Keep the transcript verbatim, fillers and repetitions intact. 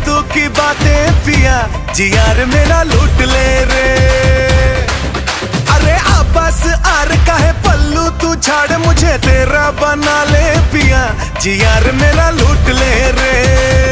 फालतू की बातें पिया, जी यार मेरा लूट ले रे। अरे आबास आर का है पल्लू, तू छाड़ मुझे तेरा बना ले पिया, जी यार मेरा लूट ले रे।